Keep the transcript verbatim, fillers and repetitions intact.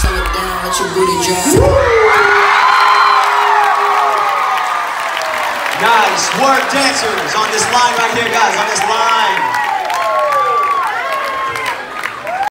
Slow it down, let your booty drop. Nice work, dancers, on this line right here, guys, on this line.